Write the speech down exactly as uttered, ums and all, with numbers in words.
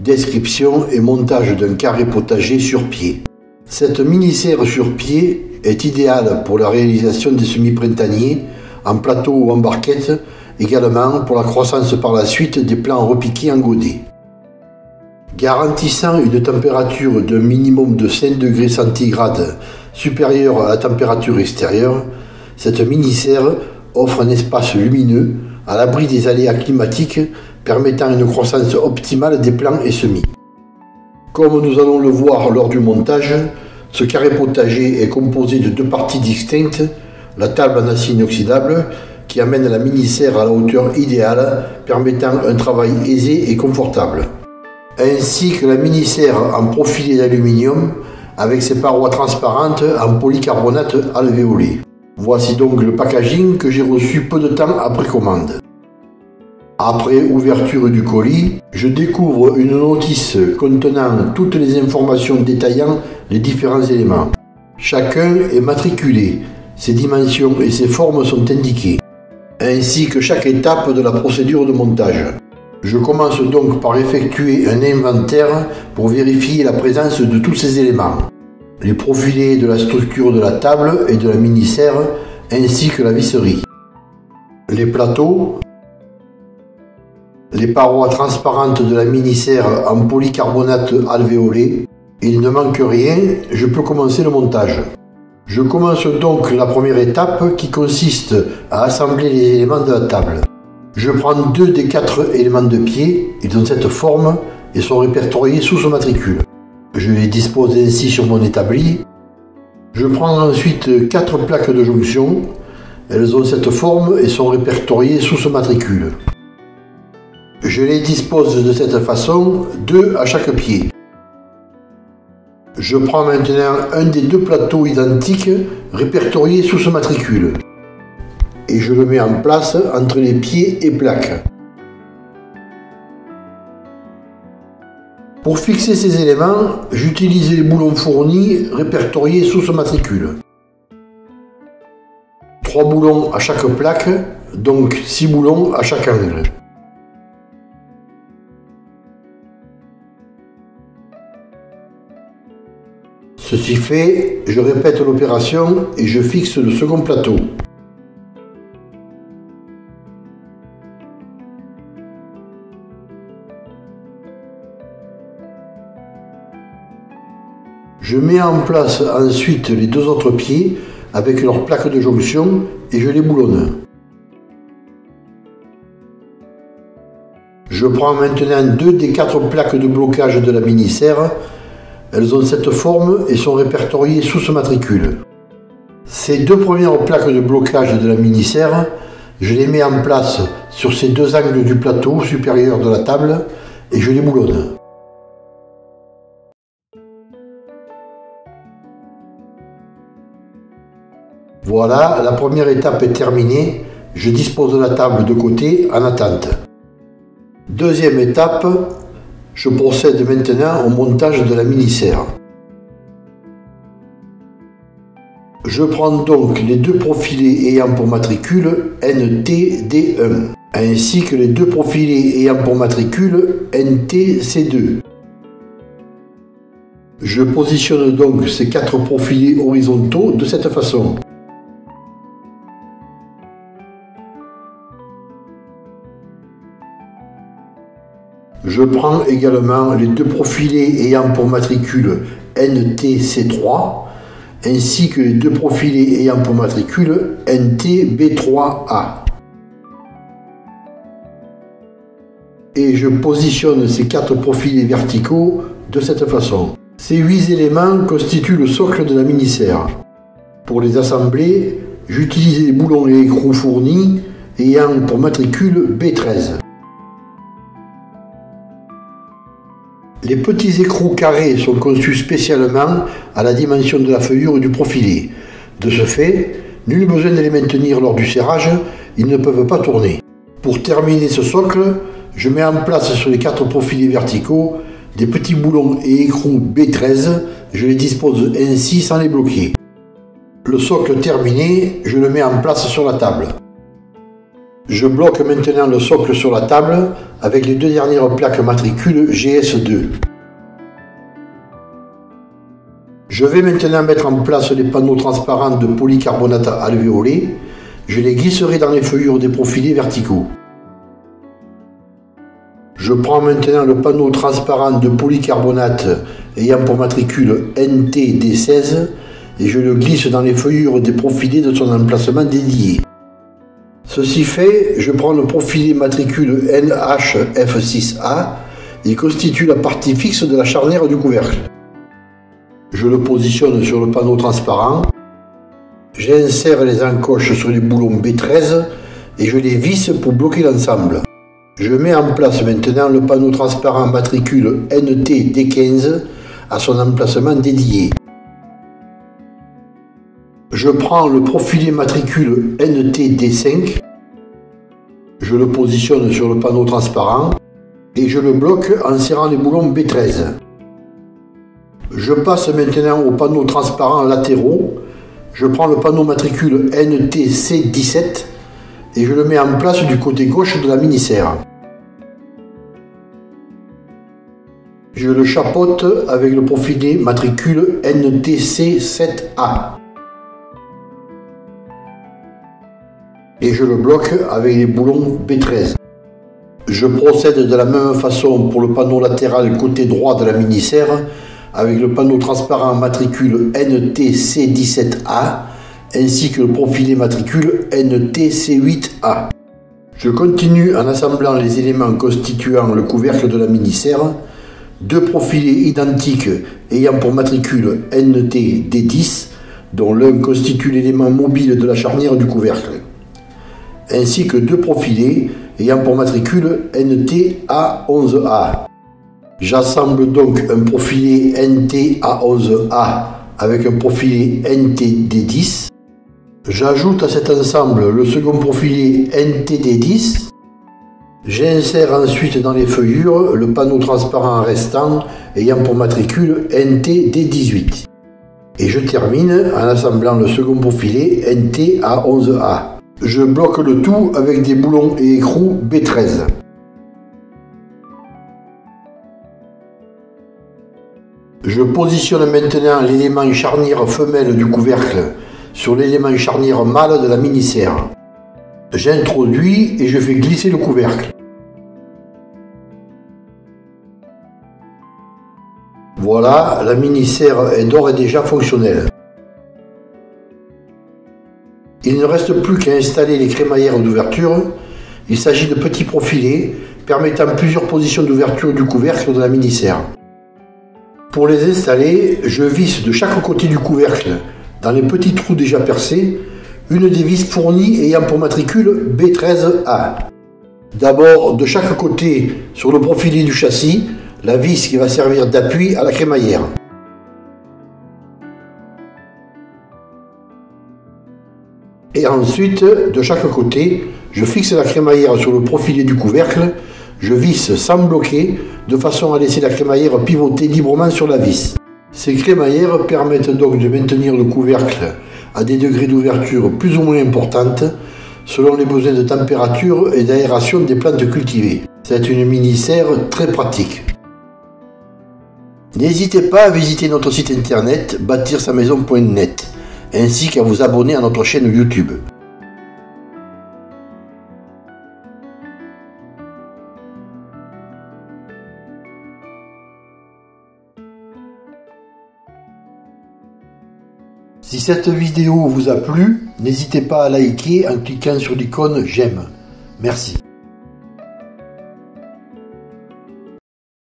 description et montage d'un carré potager sur pied. Cette mini-serre sur pied est idéale pour la réalisation des semis printaniers, en plateau ou en barquette, également pour la croissance par la suite des plants repiqués en godet. Garantissant une température d'un minimum de cinq degrés centigrades supérieure à la température extérieure, cette mini-serre offre un espace lumineux à l'abri des aléas climatiques permettant une croissance optimale des plants et semis. Comme nous allons le voir lors du montage, ce carré potager est composé de deux parties distinctes, la table en acier inoxydable qui amène la mini-serre à la hauteur idéale permettant un travail aisé et confortable, ainsi que la mini-serre en profilé d'aluminium avec ses parois transparentes en polycarbonate alvéolé. Voici donc le packaging que j'ai reçu peu de temps après commande. Après ouverture du colis, je découvre une notice contenant toutes les informations détaillant les différents éléments. Chacun est matriculé, ses dimensions et ses formes sont indiquées, ainsi que chaque étape de la procédure de montage. Je commence donc par effectuer un inventaire pour vérifier la présence de tous ces éléments. Les profilés de la structure de la table et de la mini-serre, ainsi que la visserie. Les plateaux, les parois transparentes de la mini-serre en polycarbonate alvéolé. Il ne manque rien, je peux commencer le montage. Je commence donc la première étape qui consiste à assembler les éléments de la table. Je prends deux des quatre éléments de pied, ils ont cette forme et sont répertoriés sous ce matricule. Je les dispose ainsi sur mon établi. Je prends ensuite quatre plaques de jonction. Elles ont cette forme et sont répertoriées sous ce matricule. Je les dispose de cette façon, deux à chaque pied. Je prends maintenant un des deux plateaux identiques répertoriés sous ce matricule et je le mets en place entre les pieds et plaques. Pour fixer ces éléments, j'utilise les boulons fournis répertoriés sous ce matricule. Trois boulons à chaque plaque, donc six boulons à chaque angle. Ceci fait, je répète l'opération et je fixe le second plateau. Je mets en place ensuite les deux autres pieds avec leurs plaques de jonction et je les boulonne. Je prends maintenant deux des quatre plaques de blocage de la mini-serre. Elles ont cette forme et sont répertoriées sous ce matricule. Ces deux premières plaques de blocage de la mini-serre, je les mets en place sur ces deux angles du plateau supérieur de la table et je les boulonne. Voilà, la première étape est terminée. Je dispose la table de côté en attente. Deuxième étape, je procède maintenant au montage de la mini-serre. Je prends donc les deux profilés ayant pour matricule N T D un, ainsi que les deux profilés ayant pour matricule N T C deux. Je positionne donc ces quatre profilés horizontaux de cette façon. Je prends également les deux profilés ayant pour matricule N T C trois ainsi que les deux profilés ayant pour matricule N T B trois A. Et je positionne ces quatre profilés verticaux de cette façon. Ces huit éléments constituent le socle de la mini-serre. Pour les assembler, j'utilise les boulons et écrous fournis ayant pour matricule B treize. Les petits écrous carrés sont conçus spécialement à la dimension de la feuillure du profilé. De ce fait, nul besoin de les maintenir lors du serrage, ils ne peuvent pas tourner. Pour terminer ce socle, je mets en place sur les quatre profilés verticaux des petits boulons et écrous B treize, je les dispose ainsi sans les bloquer. Le socle terminé, je le mets en place sur la table. Je bloque maintenant le socle sur la table avec les deux dernières plaques matricules G S deux. Je vais maintenant mettre en place les panneaux transparents de polycarbonate alvéolé. Je les glisserai dans les feuillures des profilés verticaux. Je prends maintenant le panneau transparent de polycarbonate ayant pour matricule N T D seize et je le glisse dans les feuillures des profilés de son emplacement dédié. Ceci fait, je prends le profilé matricule N H F six A, il constitue la partie fixe de la charnière du couvercle. Je le positionne sur le panneau transparent, j'insère les encoches sur les boulons B treize et je les visse pour bloquer l'ensemble. Je mets en place maintenant le panneau transparent matricule N T D quinze à son emplacement dédié. Je prends le profilé matricule N T D cinq, je le positionne sur le panneau transparent et je le bloque en serrant les boulons B treize. Je passe maintenant aux panneaux transparents latéraux, je prends le panneau matricule N T C dix-sept et je le mets en place du côté gauche de la mini-serre. Je le chapeaute avec le profilé matricule N T C sept A. Et je le bloque avec les boulons B treize. Je procède de la même façon pour le panneau latéral côté droit de la mini-serre avec le panneau transparent matricule N T C dix-sept A ainsi que le profilé matricule N T C huit A. Je continue en assemblant les éléments constituant le couvercle de la mini-serre, deux profilés identiques ayant pour matricule N T D dix, dont l'un constitue l'élément mobile de la charnière du couvercle, ainsi que deux profilés ayant pour matricule N T A onze A. J'assemble donc un profilé N T A onze A avec un profilé N T D dix. J'ajoute à cet ensemble le second profilé N T D dix. J'insère ensuite dans les feuillures le panneau transparent restant ayant pour matricule N T D dix-huit. Et je termine en assemblant le second profilé N T A onze A. Je bloque le tout avec des boulons et écrous B treize. Je positionne maintenant l'élément charnière femelle du couvercle sur l'élément charnière mâle de la mini-serre. J'introduis et je fais glisser le couvercle. Voilà, la mini-serre est d'ores et déjà fonctionnelle. Il ne reste plus qu'à installer les crémaillères d'ouverture. Il s'agit de petits profilés permettant plusieurs positions d'ouverture du couvercle de la mini-serre. Pour les installer, je visse de chaque côté du couvercle, dans les petits trous déjà percés, une des vis fournies ayant pour matricule B treize A. D'abord, de chaque côté, sur le profilé du châssis, la vis qui va servir d'appui à la crémaillère. Et ensuite, de chaque côté, je fixe la crémaillère sur le profilé du couvercle, je visse sans bloquer, de façon à laisser la crémaillère pivoter librement sur la vis. Ces crémaillères permettent donc de maintenir le couvercle à des degrés d'ouverture plus ou moins importantes, selon les besoins de température et d'aération des plantes cultivées. C'est une mini-serre très pratique. N'hésitez pas à visiter notre site internet bâtir sa maison point net, ainsi qu'à vous abonner à notre chaîne YouTube. Si cette vidéo vous a plu, n'hésitez pas à liker en cliquant sur l'icône j'aime. Merci.